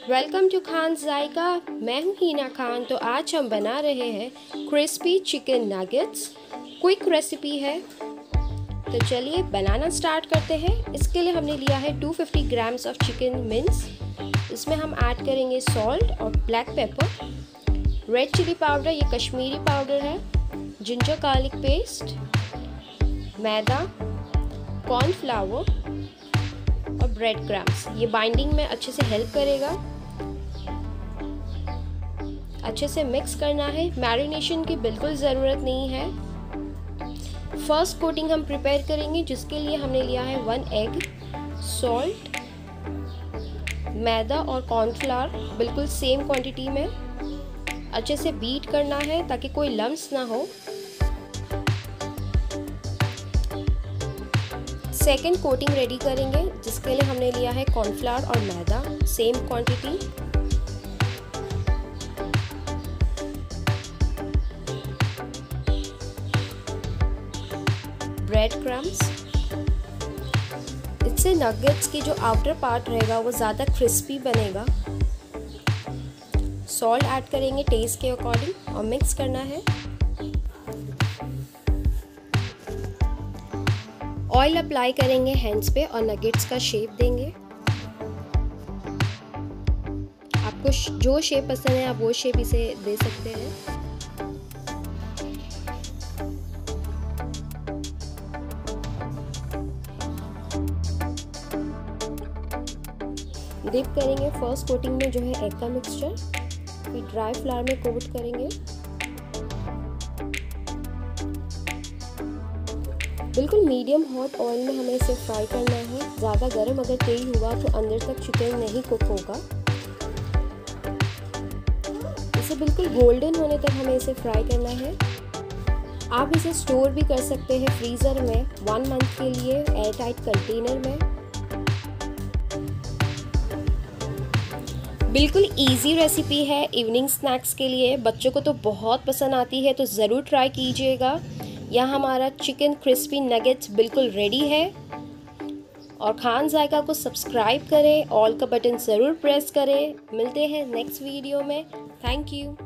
Welcome to Khan जायका। मैं हूँ हीना खान। तो आज हम बना रहे हैं crispy chicken nuggets. Quick recipe है, तो चलिए बनाना स्टार्ट करते हैं। इसके लिए हमने लिया है 250 ग्राम्स ऑफ चिकन मिन्स। इसमें हम ऐड करेंगे सॉल्ट और black pepper, red chilli powder, ये कश्मीरी पाउडर है, जिंजर गार्लिक पेस्ट, मैदा, कॉर्नफ्लावर और ब्रेड क्रम्स। ये बाइंडिंग में अच्छे से हेल्प करेगा। अच्छे से मिक्स करना है। मैरिनेशन की बिल्कुल ज़रूरत नहीं है। फर्स्ट कोटिंग हम प्रिपेयर करेंगे, जिसके लिए हमने लिया है 1 एग, सॉल्ट, मैदा और कॉर्नफ्लावर बिल्कुल सेम क्वांटिटी में। अच्छे से बीट करना है ताकि कोई लम्स ना हो। सेकेंड कोटिंग रेडी करेंगे, जिसके लिए हमने लिया है कॉर्नफ्लावर और मैदा सेम क्वांटिटी। ब्रेड क्रम्स, इससे नगेट्स की जो आउटर पार्ट रहेगा वो ज़्यादा क्रिस्पी बनेगा। सॉल्ट ऐड करेंगे टेस्ट के अकॉर्डिंग और मिक्स करना है। ऑयल अप्लाई करेंगे हैंड्स पे और नगेट्स का शेप देंगे। आपको जो शेप पसंद है आप वो शेप इसे दे सकते हैं। डिप करेंगे फर्स्ट कोटिंग में जो है एग का मिक्सचर, फिर ड्राई फ्लावर में कोट करेंगे। बिल्कुल मीडियम हॉट ऑयल में हमें इसे फ्राई करना है। ज़्यादा गर्म अगर तेल हुआ तो अंदर तक चिकन नहीं कुक होगा। इसे बिल्कुल गोल्डन होने तक हमें इसे फ्राई करना है। आप इसे स्टोर भी कर सकते हैं फ्रीज़र में 1 मंथ के लिए एयर टाइट कंटेनर में। बिल्कुल इजी रेसिपी है इवनिंग स्नैक्स के लिए। बच्चों को तो बहुत पसंद आती है, तो ज़रूर ट्राई कीजिएगा। यहाँ हमारा चिकन क्रिस्पी नगेट्स बिल्कुल रेडी है। और खान जायका को सब्सक्राइब करें, ऑल का बटन ज़रूर प्रेस करें। मिलते हैं नेक्स्ट वीडियो में। Thank you.